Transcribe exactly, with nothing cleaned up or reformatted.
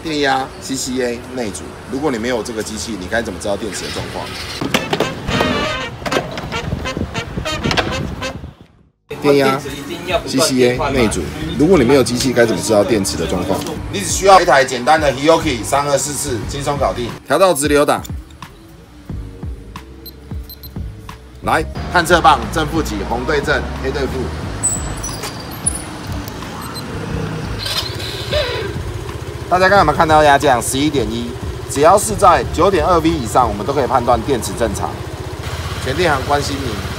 电压 C C A 内阻。如果你没有这个机器，你该怎么知道电池的状况？电压 C C A 内阻。如果你没有机器，该怎么知道电池的状况？你只需要一台简单的 Hioki 三二四四，轻松搞定。调到直流档。 来，探测棒正负极，红对正，黑对负。大家刚刚有没有看到压降十一点一？只要是在九点二 V 以上，我们都可以判断电池正常。全电行关心你。